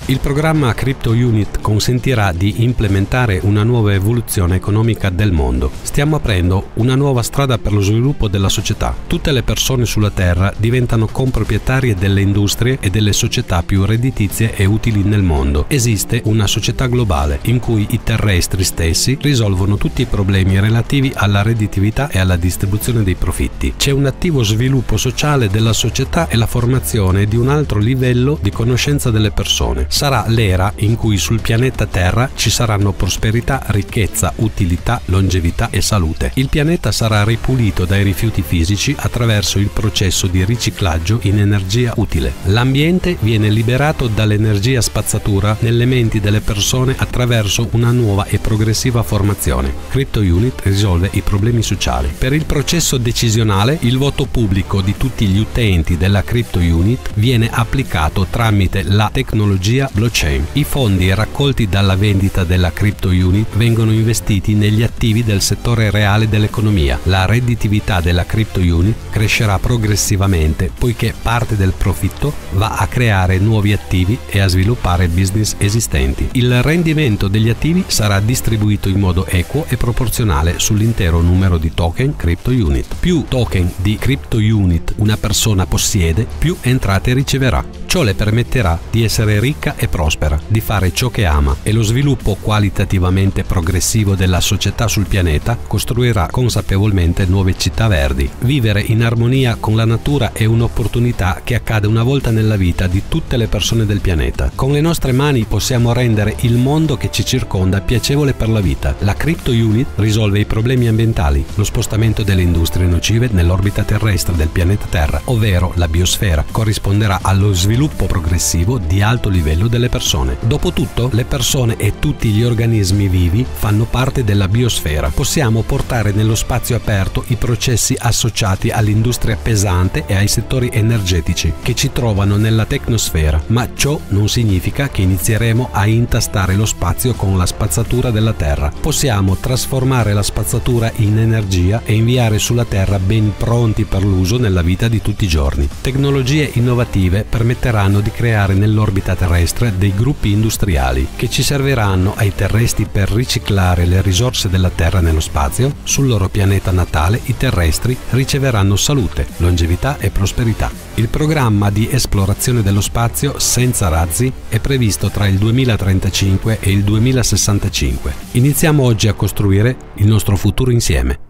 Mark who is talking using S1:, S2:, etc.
S1: Il programma Crypto Unit consentirà di implementare una nuova evoluzione economica del mondo. Stiamo aprendo una nuova strada per lo sviluppo della società. Tutte le persone sulla Terra diventano comproprietarie delle industrie e delle società più redditizie e utili nel mondo. Esiste una società globale in cui i terrestri stessi risolvono tutti i problemi relativi alla redditività e alla distribuzione dei profitti. C'è un attivo sviluppo sociale della società e la formazione di un altro livello di conoscenza delle persone. Sarà l'era in cui sul pianeta Terra ci saranno prosperità, ricchezza, utilità, longevità e salute. Il pianeta sarà ripulito dai rifiuti fisici attraverso il processo di riciclaggio in energia utile. L'ambiente viene liberato dall'energia spazzatura nelle menti delle persone attraverso una nuova e progressiva formazione. Crypto Unit risolve i problemi sociali. Per il processo decisionale, il voto pubblico di tutti gli utenti della Crypto Unit viene applicato tramite la tecnologia blockchain. I fondi raccolti dalla vendita della Crypto Unit vengono investiti negli attivi del settore reale dell'economia. La redditività della Crypto Unit crescerà progressivamente poiché parte del profitto va a creare nuovi attivi e a sviluppare business esistenti. Il rendimento degli attivi sarà distribuito in modo equo e proporzionale sull'intero numero di token Crypto Unit. Più token di Crypto Unit una persona possiede, più entrate riceverà. Ciò le permetterà di essere ricca e prospera, di fare ciò che ama, e lo sviluppo qualitativamente progressivo della società sul pianeta costruirà consapevolmente nuove città verdi. Vivere in armonia con la natura è un'opportunità che accade una volta nella vita di tutte le persone del pianeta. Con le nostre mani possiamo rendere il mondo che ci circonda piacevole per la vita. La Crypto Unit risolve i problemi ambientali, lo spostamento delle industrie nocive nell'orbita terrestre del pianeta Terra, ovvero la biosfera, corrisponderà allo sviluppo progressivo di alto livello delle persone. Dopotutto, le persone e tutti gli organismi vivi fanno parte della biosfera. Possiamo portare nello spazio aperto i processi associati all'industria pesante e ai settori energetici che ci trovano nella tecnosfera, ma ciò non significa che inizieremo a intastare lo spazio con la spazzatura della Terra. Possiamo trasformare la spazzatura in energia e inviare sulla Terra ben pronti per l'uso nella vita di tutti i giorni. Tecnologie innovative permetteranno di creare nell'orbita terrestre dei gruppi industriali che ci serviranno ai terrestri per riciclare le risorse della Terra nello spazio. Sul loro pianeta natale i terrestri riceveranno salute, longevità e prosperità. Il programma di esplorazione dello spazio senza razzi è previsto tra il 2035 e il 2065. Iniziamo oggi a costruire il nostro futuro insieme.